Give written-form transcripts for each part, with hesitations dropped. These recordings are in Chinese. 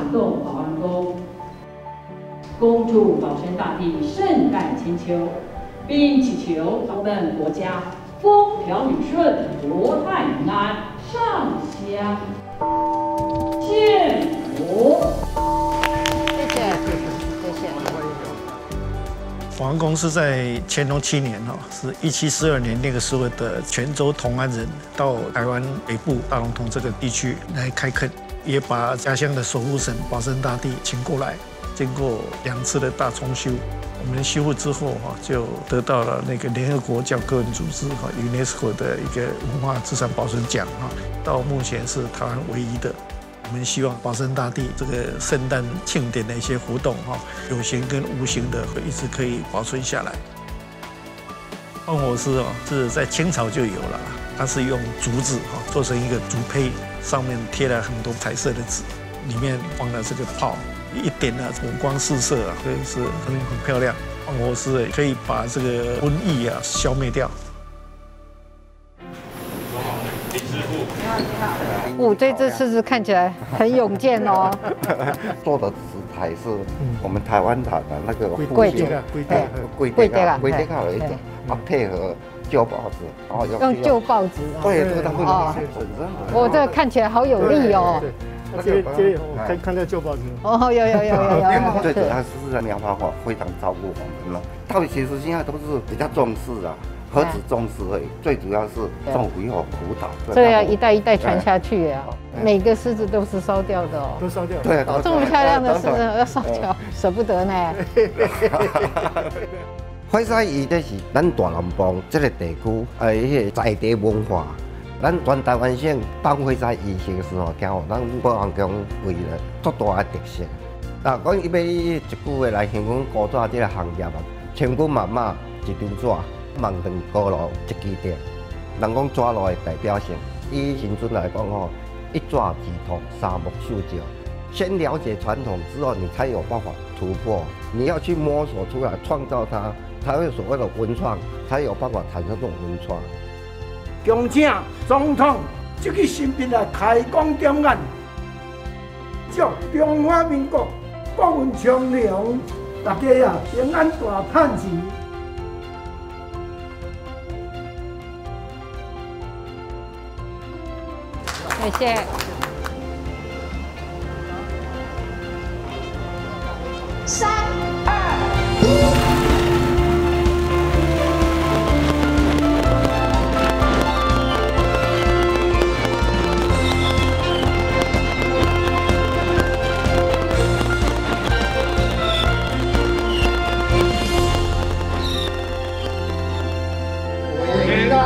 动保安宫，恭祝保生大帝圣诞千秋，并祈求我们国家风调雨顺、国泰民安。上香献福。 谢谢。 保安宫是在乾隆7年是1742年那个时候的泉州同安人到台湾北部大龙峒这个地区来开垦，也把家乡的守护神保生大帝请过来，经过2次的大重修。我们修复之后就得到了那个联合国教科文组织UNESCO 的一个文化资产保存奖到目前是台湾唯一的。我们希望保生大帝这个圣诞庆典的一些活动有形跟无形的会一直可以保存下来。放火狮是在清朝就有了，它是用竹子做成一个竹胚，上面贴了很多彩色的纸，里面放了这个炮。一点五光四射所以是很漂亮。放火狮可以把这个瘟疫消灭掉。 林师傅， 你好。这只狮子看起来很勇健哦。 做的石材是我们台湾的那个龟壳的一种，配合旧报纸， 用旧报纸。 对，这个它会我这看起来好有力哦。 看到旧报纸哦，有。 最主要是苗花花非常照顾我们了。他们其实现在都是比较重视何止重视而已，最主要是种鱼火辅导。 这要一代一代传下去啊！每个狮子都是烧掉的哦， 都烧掉。 对， 这么漂亮的狮子要烧掉，舍不得呢。 火狮伊这是咱大南方这个地区迄个在地文化。咱全台湾省办火狮仪式的时候，听咱保安宫为了足大的特色。讲伊要一句话来形容古早这个行业千军万马一张纸，万丈高楼一基地。人讲纸路的代表性，以新村来讲一纸之痛，沙漠秀脚。先了解传统之后，你才有办法突破。你要去摸索出来，创造它，才会所谓的文创，才有办法产生这种文创。 恭请总统即个新兵来开讲点眼，祝中华民国国运昌隆，大家平安大盼钱。 谢谢。 3、2、1。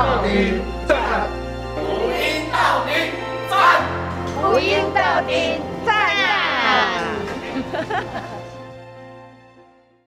到底，赞！ 无音到底。